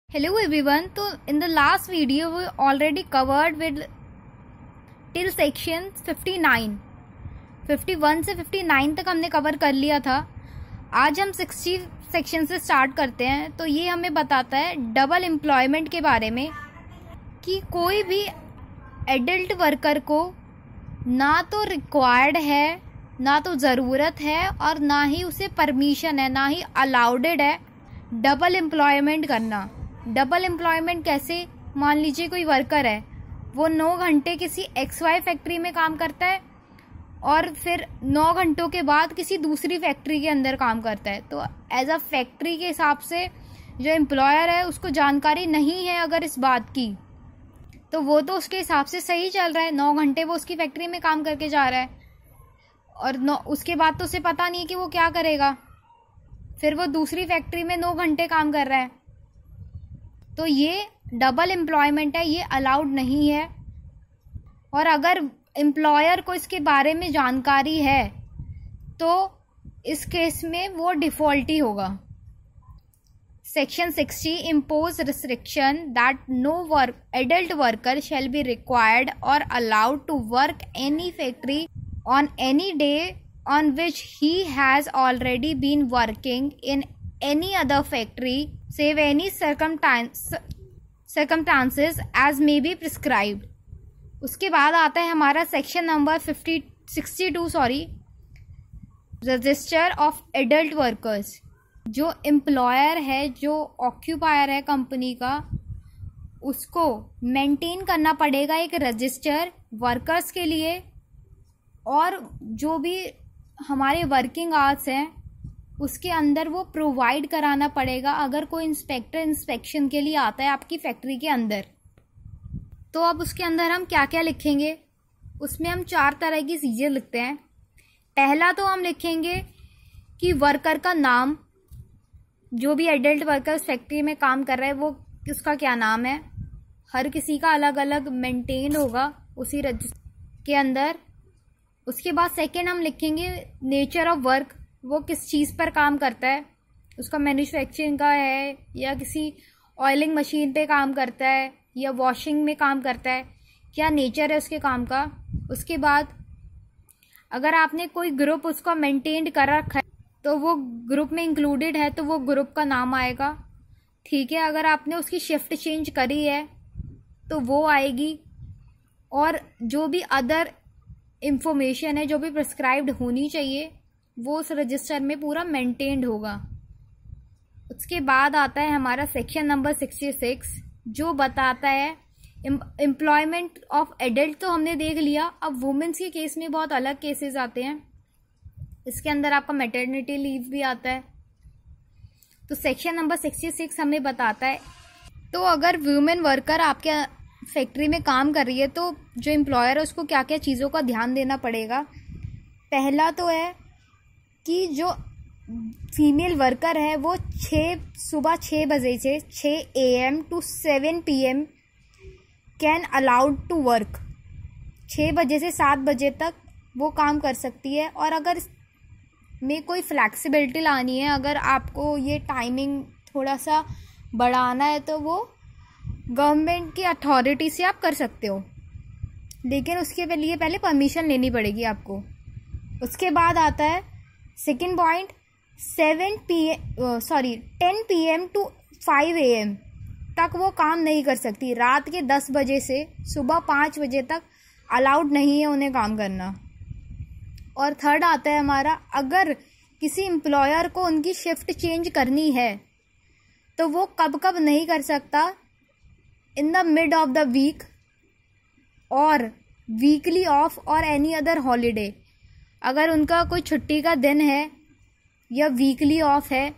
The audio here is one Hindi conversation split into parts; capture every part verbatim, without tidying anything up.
Hello everyone. So in the last video we already covered with till section fifty-nine. fifty-one से fifty-nine तक हमने कवर कर लिया था. आज हम sixty सेक्शन से स्टार्ट करते हैं. तो ये हमें बताता है डबल एम्प्लॉयमेंट के बारे में कि कोई भी एडल्ट वर्कर को ना तो रिक्वायर्ड है, ना तो ज़रूरत है और ना ही उसे परमिशन है, ना ही अलाउडेड है डबल एम्प्लॉयमेंट करना. डबल एम्प्लॉयमेंट कैसे? मान लीजिए कोई वर्कर है, वो नौ घंटे किसी एक्स वाई फैक्ट्री में काम करता है और फिर नौ घंटों के बाद किसी दूसरी फैक्ट्री के अंदर काम करता है. तो एज अ फैक्ट्री के हिसाब से जो एम्प्लॉयर है उसको जानकारी नहीं है अगर इस बात की, तो वो तो उसके हिसाब से सही चल रहा है. नौ घंटे वो उसकी फैक्ट्री में काम करके जा रहा है और नौ उसके बाद तो उसे पता नहीं है कि वो क्या करेगा. फिर वो दूसरी फैक्ट्री में नौ घंटे काम कर रहा है. तो ये डबल एम्प्लॉयमेंट है, ये अलाउड नहीं है. और अगर एम्प्लॉयर को इसके बारे में जानकारी है तो इस केस में वो डिफॉल्टी होगा. Section sixty impose restriction that no work adult worker shall be required और allowed to work any factory on any day on which he has already been working in any other factory save any circumstance circumstances as may be prescribed. उसके बाद आता है हमारा section number fifty sixty two sorry register of adult workers. जो एम्प्लॉयर है, जो ऑक्यूपायर है कंपनी का, उसको मेंटेन करना पड़ेगा एक रजिस्टर वर्कर्स के लिए. और जो भी हमारे वर्किंग आवर्स हैं उसके अंदर वो प्रोवाइड कराना पड़ेगा अगर कोई इंस्पेक्टर इंस्पेक्शन के लिए आता है आपकी फैक्ट्री के अंदर. तो अब उसके अंदर हम क्या क्या लिखेंगे? उसमें हम चार तरह की चीज़ें लिखते हैं. पहला तो हम लिखेंगे कि वर्कर का नाम, जो भी एडल्ट वर्कर उस फैक्ट्री में काम कर रहा है वो उसका क्या नाम है. हर किसी का अलग अलग मेंटेन होगा उसी रजिस्टर के अंदर. उसके बाद सेकेंड हम लिखेंगे नेचर ऑफ वर्क, वो किस चीज़ पर काम करता है. उसका मैन्युफैक्चरिंग का है या किसी ऑयलिंग मशीन पे काम करता है या वॉशिंग में काम करता है, क्या नेचर है उसके काम का. उसके बाद अगर आपने कोई ग्रुप उसका मेंटेन कर रखा है तो वो ग्रुप में इंक्लूडेड है तो वो ग्रुप का नाम आएगा. ठीक है, अगर आपने उसकी शिफ्ट चेंज करी है तो वो आएगी. और जो भी अदर इंफॉर्मेशन है जो भी प्रिस्क्राइब्ड होनी चाहिए वो उस रजिस्टर में पूरा मेंटेन्ड होगा. उसके बाद आता है हमारा सेक्शन नंबर सिक्सटी सिक्स जो बताता है एम्प्लॉयमेंट ऑफ एडल्ट. तो हमने देख लिया. अब वुमेन्स के केस में बहुत अलग केसेस आते हैं. इसके अंदर आपका मैटरनिटी लीव भी आता है. तो सेक्शन नंबर सिक्सटी सिक्स हमें बताता है तो अगर वुमेन वर्कर आपके फैक्ट्री में काम कर रही है तो जो एम्प्लॉयर है उसको क्या क्या चीज़ों का ध्यान देना पड़ेगा. पहला तो है कि जो फीमेल वर्कर है वो छः सुबह छः बजे से छः A M to seven P M can allowed to work. छः बजे से सात बजे तक वो काम कर सकती है. और अगर में कोई फ्लैक्सिबिलिटी लानी है, अगर आपको ये टाइमिंग थोड़ा सा बढ़ाना है तो वो गवर्नमेंट की अथॉरिटी से आप कर सकते हो, लेकिन उसके लिए पहले परमिशन लेनी पड़ेगी आपको. उसके बाद आता है second point, seven P M sorry ten P M to five A M तक वो काम नहीं कर सकती. रात के दस बजे से सुबह पाँच बजे तक अलाउड नहीं है उन्हें काम करना. और थर्ड आता है हमारा, अगर किसी एम्प्लॉयर को उनकी शिफ्ट चेंज करनी है तो वो कब कब नहीं कर सकता, in the mid of the week और वीकली ऑफ और एनी अदर हॉलीडे. अगर उनका कोई छुट्टी का दिन है या वीकली ऑफ है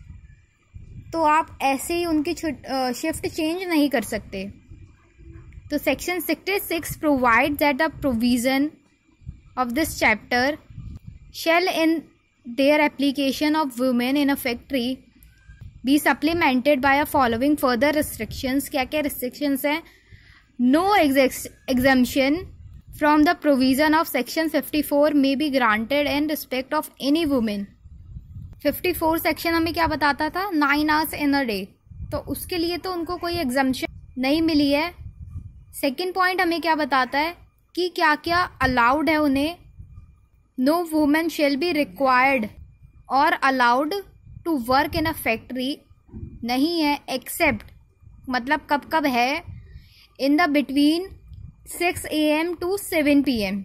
तो आप ऐसे ही उनकी शिफ्ट चेंज नहीं कर सकते. तो section sixty six provide that the provision of this chapter shall in their application of women in a factory be supplemented by a following further restrictions. क्या क्या रिस्ट्रिक्शंस हैं? No exemption from the provision of section fifty four may be granted in respect of any women. Fifty four section हमें क्या बताता था? Nine hours in a day. तो उसके लिए तो उनको कोई एग्जम्पशन नहीं मिली है। सेकंड पॉइंट हमें क्या बताता है कि क्या क्या अलाउड है उन्हें। No women shall be required और allowed to work in a factory नहीं है, एक्सेप्ट मतलब कब कब है, in the between six A M to seven P M.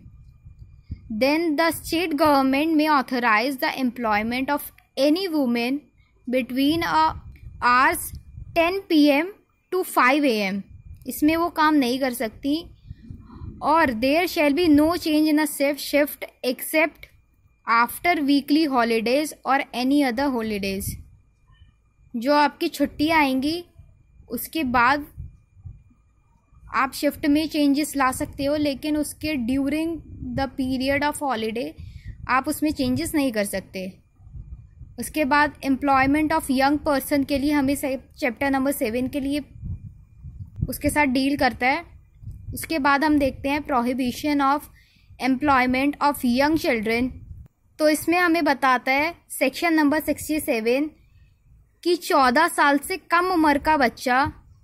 Then the state government में authorize the employment of any women between hours ten P M to five A M. इसमें वो काम नहीं कर सकती। और there shall be no change in a shift shift accept after weekly holidays और एनी अदर हॉलीडेज। जो आपकी छुट्टियाँ आएंगी उसके बाद आप शिफ्ट में चेंजेस ला सकते हो, लेकिन उसके during the period of holiday आप उसमें चेंजेस नहीं कर सकते। उसके बाद एम्प्लॉयमेंट ऑफ यंग पर्सन के लिए हमें चैप्टर नंबर सेवन के लिए उसके साथ डील करता है। उसके बाद हम देखते हैं prohibition of employment of young children. तो इसमें हमें बताता है सेक्शन नंबर सिक्सटी सेवन कि चौदह साल से कम उम्र का बच्चा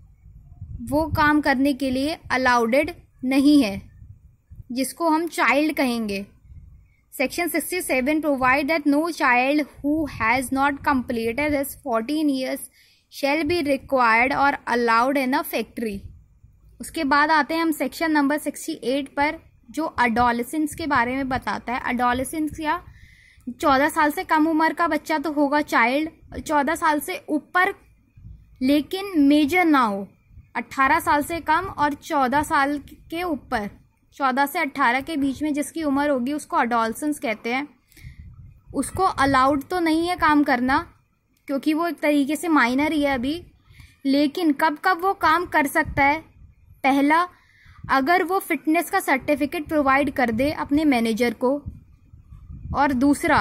वो काम करने के लिए अलाउडेड नहीं है, जिसको हम चाइल्ड कहेंगे। Section sixty seven provide that no child who has not completed his fourteen years shall be required और अलाउड इन अ फैक्ट्री। उसके बाद आते हैं हम सेक्शन नंबर सिक्सटी एट पर, जो अडोलेसेंस के बारे में बताता है। अडोलेसेंस या चौदह साल से कम उम्र का बच्चा तो होगा चाइल्ड, चौदह साल से ऊपर लेकिन मेजर ना हो। अट्ठारह साल से कम और चौदह साल के ऊपर, चौदह से अट्ठारह के बीच में जिसकी उम्र होगी उसको अडोलेसेंस कहते हैं। उसको अलाउड तो नहीं है काम करना, क्योंकि वो एक तरीके से माइनर ही है अभी। लेकिन कब कब वो काम कर सकता है? पहला, अगर वो फिटनेस का सर्टिफिकेट प्रोवाइड कर दे अपने मैनेजर को, और दूसरा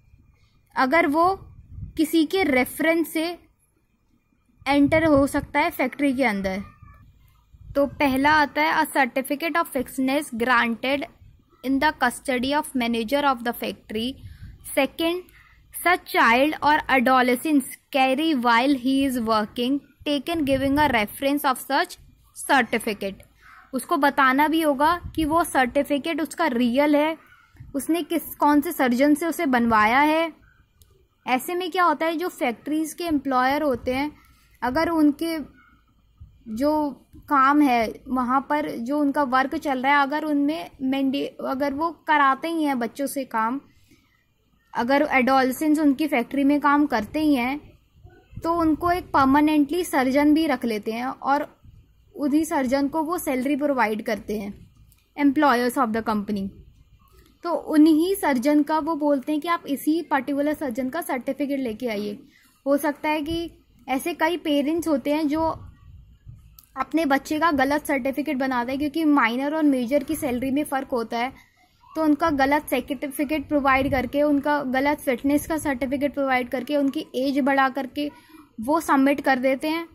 अगर वो किसी के रेफरेंस से एंटर हो सकता है फैक्ट्री के अंदर। तो पहला आता है a certificate of fitness granted in the custody of manager of the factory. Second, such child और adolescence carry while he is working token giving a reference of such certificate. उसको बताना भी होगा कि वो सर्टिफिकेट उसका रियल है, उसने किस कौन से सर्जन से उसे बनवाया है। ऐसे में क्या होता है, जो फैक्ट्रीज के एम्प्लॉयर होते हैं, अगर उनके जो काम है वहाँ पर जो उनका वर्क चल रहा है, अगर उनमें मैंडे अगर वो कराते ही हैं बच्चों से काम, अगर एडोलेसेंस उनकी फैक्ट्री में काम करते ही हैं, तो उनको एक परमानेंटली सर्जन भी रख लेते हैं और उन्हीं सर्जन को वो सैलरी प्रोवाइड करते हैं, एम्प्लॉयर्स ऑफ द कंपनी। तो उन्हीं सर्जन का वो बोलते हैं कि आप इसी पर्टिकुलर सर्जन का सर्टिफिकेट लेके आइए। हो सकता है कि ऐसे कई पेरेंट्स होते हैं जो अपने बच्चे का गलत सर्टिफिकेट बनाते हैं, क्योंकि माइनर और मेजर की सैलरी में फ़र्क होता है, तो उनका गलत सर्टिफिकेट प्रोवाइड करके, उनका गलत फिटनेस का सर्टिफिकेट प्रोवाइड करके, उनकी एज बढ़ा करके वो सबमिट कर देते हैं।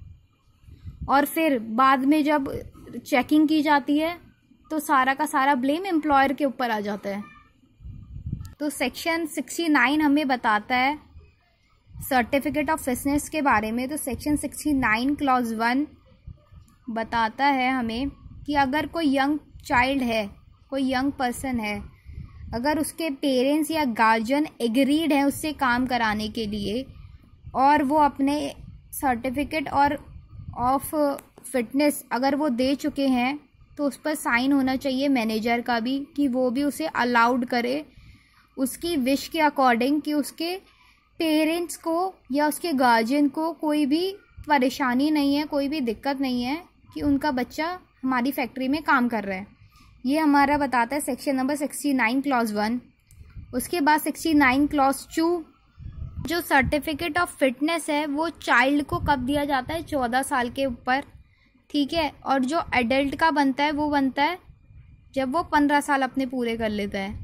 और फिर बाद में जब चेकिंग की जाती है तो सारा का सारा ब्लेम एम्प्लॉयर के ऊपर आ जाता है। तो सेक्शन सिक्सटी नाइन हमें बताता है सर्टिफिकेट ऑफ फिटनेस के बारे में। तो section sixty nine clause one बताता है हमें कि अगर कोई यंग चाइल्ड है, कोई यंग पर्सन है, अगर उसके पेरेंट्स या गार्जियन एग्रीड है उससे काम कराने के लिए, और वो अपने सर्टिफिकेट और ऑफ फिटनेस अगर वो दे चुके हैं, तो उस पर साइन होना चाहिए मैनेजर का भी, कि वो भी उसे अलाउड करे उसकी विश के अकॉर्डिंग, कि उसके पेरेंट्स को या उसके गार्जियन को कोई भी परेशानी नहीं है, कोई भी दिक्कत नहीं है कि उनका बच्चा हमारी फैक्ट्री में काम कर रहा है। ये हमारा बताता है section number sixty nine clause one. उसके बाद सिक्सटी नाइन क्लॉज टू, जो सर्टिफिकेट ऑफ फिटनेस है वो चाइल्ड को कब दिया जाता है? चौदह साल के ऊपर, ठीक है। और जो एडल्ट का बनता है वो बनता है जब वो पंद्रह साल अपने पूरे कर लेता है,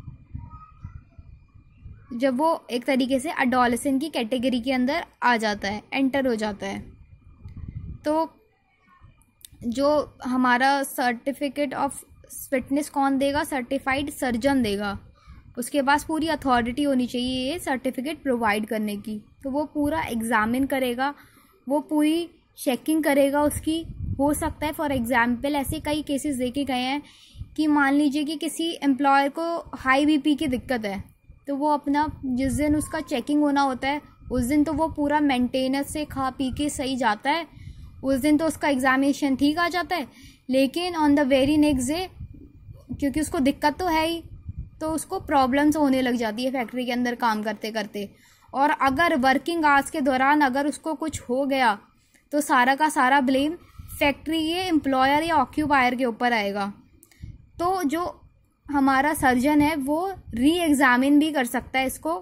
जब वो एक तरीके से एडोलेसेंट की कैटेगरी के अंदर आ जाता है, एंटर हो जाता है। तो जो हमारा सर्टिफिकेट ऑफ फिटनेस कौन देगा? सर्टिफाइड सर्जन देगा। उसके पास पूरी अथॉरिटी होनी चाहिए ये सर्टिफिकेट प्रोवाइड करने की। तो वो पूरा एग्जामिन करेगा, वो पूरी चेकिंग करेगा उसकी। हो सकता है फॉर एग्जांपल ऐसे कई केसेस देखे गए हैं कि मान लीजिए कि किसी एम्प्लॉयर को हाई बीपी की दिक्कत है, तो वो अपना जिस दिन उसका चेकिंग होना होता है उस दिन तो वो पूरा मेंटेनेंस से खा पी के सही जाता है, उस दिन तो उसका एग्जामिनेशन ठीक आ जाता है। लेकिन on the very next day क्योंकि उसको दिक्कत तो है ही, तो उसको प्रॉब्लम्स होने लग जाती है फैक्ट्री के अंदर काम करते करते। और अगर वर्किंग आवर्स के दौरान अगर उसको कुछ हो गया तो सारा का सारा ब्लेम फैक्ट्री के एम्प्लॉयर या ऑक्यूपायर के ऊपर आएगा। तो जो हमारा सर्जन है वो री एग्जामिन भी कर सकता है इसको।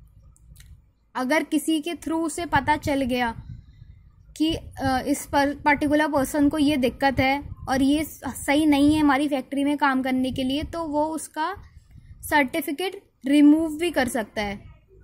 अगर किसी के थ्रू से पता चल गया कि इस पर पर्टिकुलर पर्सन को ये दिक्कत है और ये सही नहीं है हमारी फैक्ट्री में काम करने के लिए, तो वो उसका सर्टिफिकेट रिमूव भी कर सकता है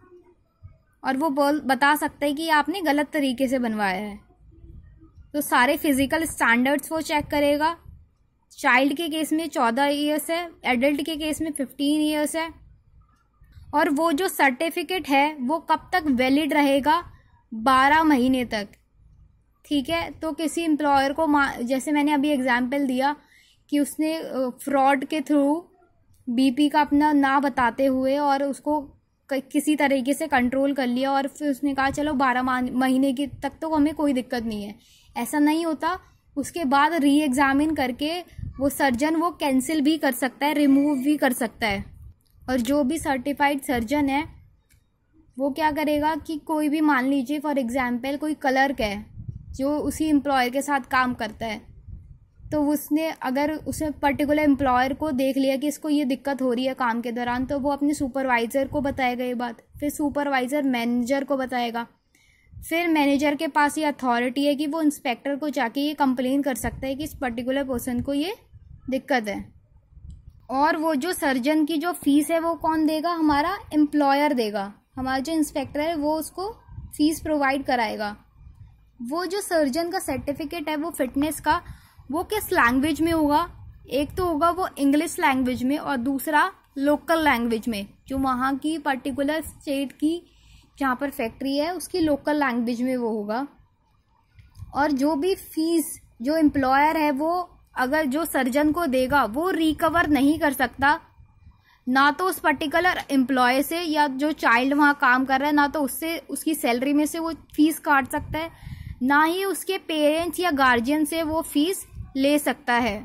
और वो बोल बता सकता है कि आपने गलत तरीके से बनवाया है। तो सारे फिजिकल स्टैंडर्ड्स वो चेक करेगा। चाइल्ड के केस में चौदह ईयर्स है, एडल्ट के केस में फिफ्टीन ईयर्स है। और वो जो सर्टिफिकेट है वो कब तक वैलिड रहेगा? बारह महीने तक। ठीक है, तो किसी एम्प्लॉयर को जैसे मैंने अभी एग्जाम्पल दिया कि उसने फ्रॉड के थ्रू बीपी का अपना ना बताते हुए और उसको किसी तरीके से कंट्रोल कर लिया और फिर उसने कहा चलो बारह महीने की तक तो हमें कोई दिक्कत नहीं है। ऐसा नहीं होता। उसके बाद री एग्जामिन करके वो सर्जन वो कैंसिल भी कर सकता है, रिमूव भी कर सकता है। और जो भी सर्टिफाइड सर्जन है वो क्या करेगा कि कोई भी मान लीजिए फॉर एग्जाम्पल कोई क्लर्क है जो उसी एम्प्लॉयर के साथ काम करता है, तो उसने अगर उसे पर्टिकुलर एम्प्लॉयर को देख लिया कि इसको ये दिक्कत हो रही है काम के दौरान, तो वो अपने सुपरवाइज़र को बताएगा ये बात, फिर सुपरवाइज़र मैनेजर को बताएगा, फिर मैनेजर के पास ये अथॉरिटी है कि वो इंस्पेक्टर को जाके ये कंप्लेन कर सकता है कि इस पर्टिकुलर पर्सन को ये दिक्कत है। और वो जो सर्जन की जो फीस है वो कौन देगा? हमारा एम्प्लॉयर देगा। हमारा जो इंस्पेक्टर है वो उसको फीस प्रोवाइड कराएगा। वो जो सर्जन का सर्टिफिकेट है वो फिटनेस का, वो किस लैंग्वेज में होगा? एक तो होगा वो इंग्लिश लैंग्वेज में और दूसरा लोकल लैंग्वेज में, जो वहाँ की पर्टिकुलर स्टेट की जहाँ पर फैक्ट्री है उसकी लोकल लैंग्वेज में वो होगा। और जो भी फीस जो एम्प्लॉयर है वो अगर जो सर्जन को देगा वो रिकवर नहीं कर सकता, ना तो उस पर्टिकुलर एम्प्लॉय से या जो चाइल्ड वहाँ काम कर रहा है, ना तो उससे उसकी सैलरी में से वो फीस काट सकता है, ना ही उसके पेरेंट्स या गार्जियन से वो फीस ले सकता है।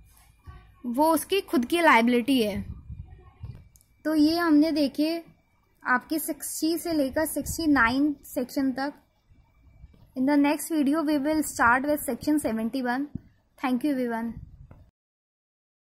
वो उसकी खुद की लायबिलिटी है। तो ये हमने देखे आपके सिक्सटी से लेकर सिक्सटी नाइन सेक्शन तक। In the next video we will start with section seventy one. Thank you everyone.